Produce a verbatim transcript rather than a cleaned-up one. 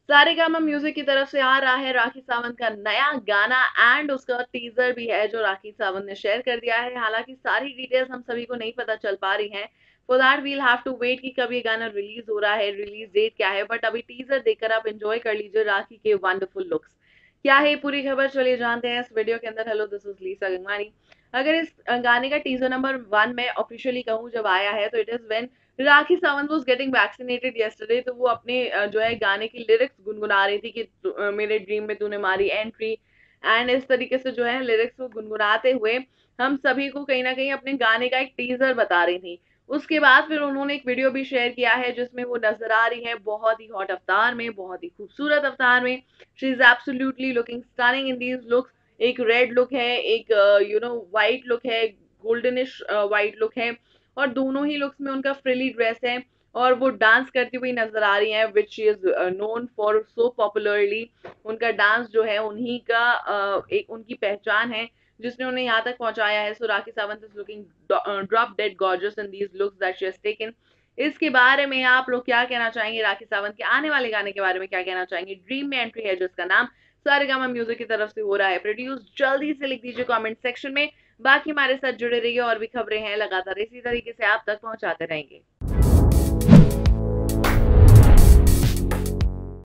Saregama music की तरफ से आ रहा है राखी सावंत का नया गाना एंड उसका टीजर भी है जो राखी सावंत ने शेयर कर दिया है। हालांकि सारी डिटेल्स हम सभी को नहीं पता चल पा रही हैं। For that we'll have to wait कि कब ये गाना रिलीज हो रहा है, रिलीज डेट क्या है। बट अभी टीजर देखकर आप एंजॉय कर लीजिए राखी के वंडरफुल लुक्स। क्या है पूरी खबर, चलिए जानते हैं इस वीडियो के अंदर। Hello, this is Lisa Gangwani. अगर इस गाने का टीजर नंबर वन में ऑफिशियली कहूँ जब आया है तो it is when Rakhi Sawant was getting vaccinated yesterday. तो वो अपने अ, जो है गाने की लिरिक्स गुनगुना रही थी कि तु- अ, मेरे ड्रीम में तूने मारी एंट्री। एंड इस तरीके से जो है लिरिक्स को गुनगुनाते हुए हम सभी को कहीं ना कहीं अपने गाने का एक टीजर बता रही थी। उसके बाद फिर उन्होंने एक वीडियो भी शेयर किया है जिसमें वो नजर आ रही है बहुत ही हॉट अवतार में, बहुत ही खूबसूरत अवतार में। She is absolutely looking stunning in these looks. एक रेड लुक है, एक यू नो वाइट लुक है, गोल्डनिश वाइट लुक है। और दोनों ही लुक्स में उनका फ्रिली ड्रेस है और वो डांस करती हुई नजर आ रही हैं which she is known for so popularly. उनका डांस जो है उन्हीं का uh, एक उनकी पहचान है जिसने उन्हें यहाँ तक पहुंचाया है। So Rakhi Sawant is looking drop dead gorgeous in these looks that she has taken. इसके बारे में आप लोग क्या कहना चाहेंगे? राखी सावंत के आने वाले गाने के बारे में क्या कहना चाहेंगे? ड्रीम में एंट्री है जिसका नाम सारेगामा म्यूजिक की तरफ से हो रहा है प्रोड्यूस। जल्दी से लिख दीजिए कमेंट सेक्शन में। बाकी हमारे साथ जुड़े रहिए, और भी खबरें हैं लगातार इसी तरीके से आप तक पहुंचाते रहेंगे।